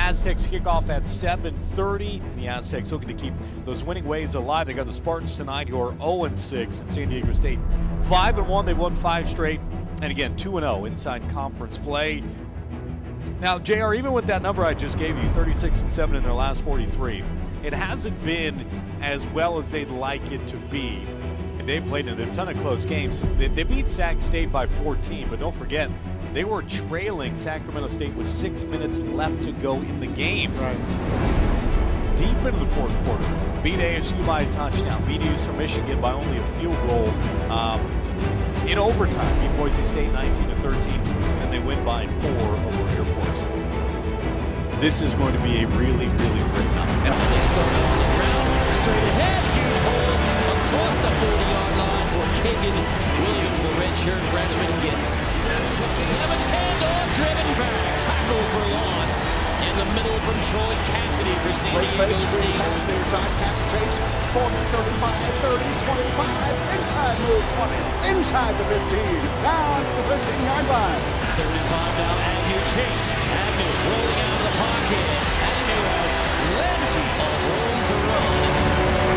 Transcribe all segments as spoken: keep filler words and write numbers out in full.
Aztecs kick off at seven thirty. The Aztecs looking to keep those winning ways alive. They got the Spartans tonight, who are oh and six, and San Diego State five and one. They've won five straight, and again two and oh inside conference play. Now, J R, even with that number I just gave you, thirty-six and seven in their last forty-three, it hasn't been as well as they'd like it to be. They played in a ton of close games. They, they beat Sac State by fourteen, but don't forget, they were trailing Sacramento State with six minutes left to go in the game. Right. Deep into the fourth quarter, beat A S U by a touchdown, beat Eastern Michigan by only a field goal um, in overtime, beat Boise State nineteen to thirteen, and they win by four over Air Force. This is going to be a really, really great night. And they start on the ground, straight ahead, huge hole across the forty-yard line for Kagan Williams, the redshirt freshman, gets six. Evans handoff, driven back, tackle for loss in the middle from Troy Cassidy for San Diego State. Pass near side, catch chase, forty, thirty-five, thirty, twenty-five, inside move twenty, inside the fifteen, down to the fifteen-yard line. thirty-five now, Agnew chased. Agnew rolling out of the pocket. Agnew has plenty of room to run.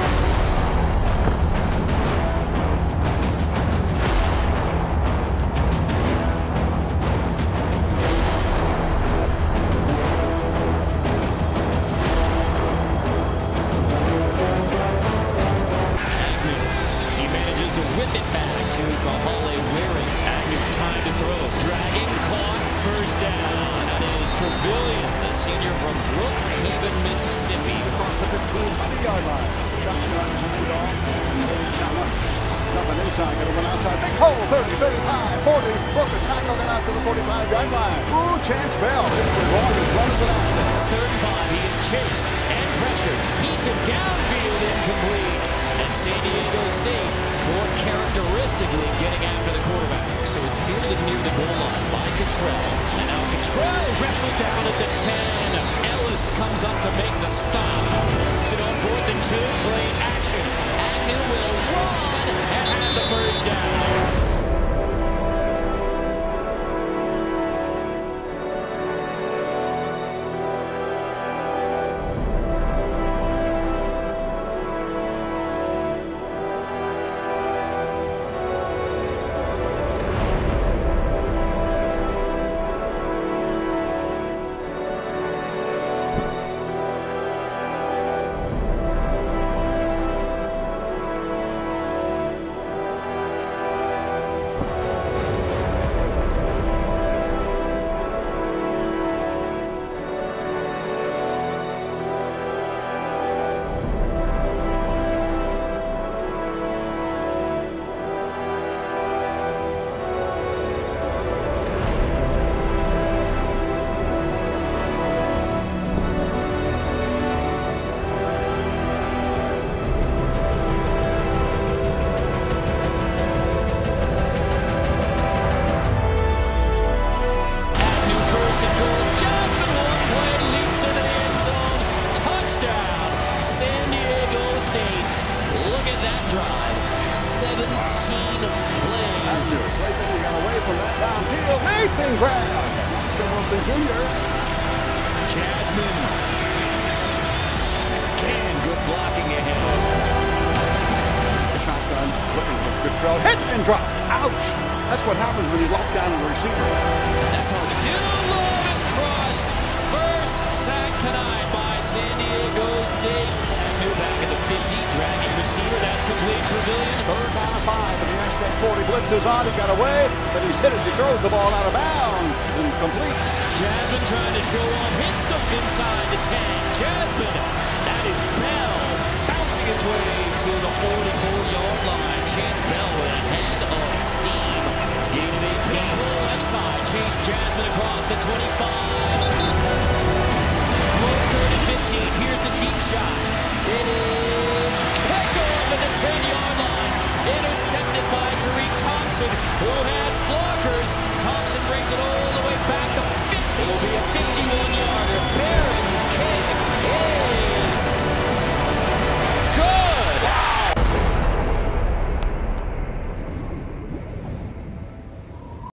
Whip it back to Kahale Waring. Agnew time to throw. Dragging, caught, first down. That is Trevelyan, the senior from Brookhaven, Mississippi. Across the fifteen, twenty-yard line. Shotgun, hand off. Nothing inside, gonna run outside. Big hole, thirty, thirty-five, forty. Broke the tackle, got out to the forty-five-yard line. Ooh, Chance Bell. It's as long as run as an Aztec. thirty-five, he is chased and pressured. Heats it downfield, incomplete. And San Diego State more characteristically getting after the quarterback. So it's fielded near the goal line by Cottrell. And now Cottrell wrestled down at the ten. Ellis comes up to make the stop. So on fourth and two, play action. Agnew will run and have the first down. San Diego State. Look at that drive. seventeen plays. Playfully got away from that downfield. Leaping grab. Mason Wilson Junior Jasmine. Again, good blocking ahead. Shotgun looking for Cottrell. Hit and drop. Ouch. That's what happens when you lock down a receiver. That's hard to do. Love is crushed. First sack tonight by San Diego State. Agnew back at the fifty, dragging receiver. That's complete. Trevelyan. Third down and five, and the Aztec forty blitz is on. He got away, but he's hit as he throws the ball out of bounds and completes. Jasmine trying to show off his stuff inside the ten. Jasmine, that is Bell, bouncing his way to the forty-four-yard line. Chance Bell with a head of steam. Gain of eighteen, left side. Chase Jasmine across the twenty-five. third and fifteen, here's the deep shot. It is picked off at the ten-yard line. Intercepted by Tariq Thompson, who has blockers. Thompson brings it all the way back to fifty. It will be a fifty-one-yard